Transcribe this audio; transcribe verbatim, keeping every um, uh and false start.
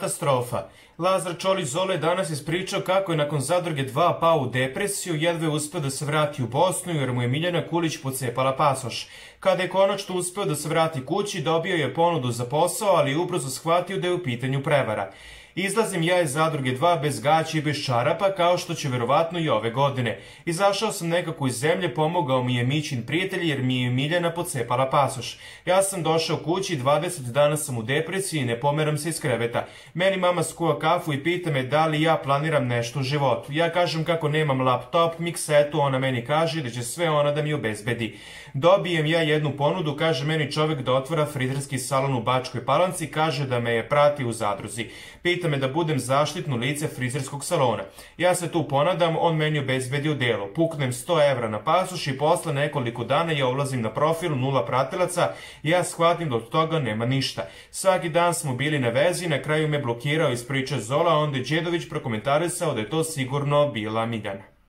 katastrofa. Lazar Čolić Zole danas ispričao kako je nakon Zadruge dva pao u depresiju, jedva je uspeo da se vrati u Bosnu jer mu je Miljana Kulić pocepala pasoš. Kada je konačno uspeo da se vrati kući, dobio je ponudu za posao, ali ubrzo shvatio da je u pitanju prevara. Izlazim ja iz Zadruge dva bez gaća i bez čarapa, kao što će verovatno i ove godine. Izašao sam nekako iz zemlje, pomogao mi je Mićin prijatelj jer mi je Miljana pocepala pasoš. Ja sam došao kući, dvadeset dana sam u depresiji i ne pomeram se iz kreveta. Meni mama skuva kafu i pita me da li ja planiram nešto u životu. Ja kažem kako nemam laptop, miksetu, ona meni kaže da će sve ona da mi obezbedi. Dobijem ja jednu ponudu, kaže meni čovek da otvara frizerski salon u Bačkoj Palanci, kaže da me je prati u zadruzi. Pita me da budem zaštitno lice frizerskog salona. Ja se tu ponadam, on meni obezbedi u delu. Puknem sto evra na pasoš i posle nekoliko dana ja ulazim na profil, nula pratilaca i ja shvatim da od toga nema ništa. Svaki dan smo bili na vezi, na kraju me blokirao iz priče Zola, onda je Đedović prokomentarisao da je to sigurno bila Miljana.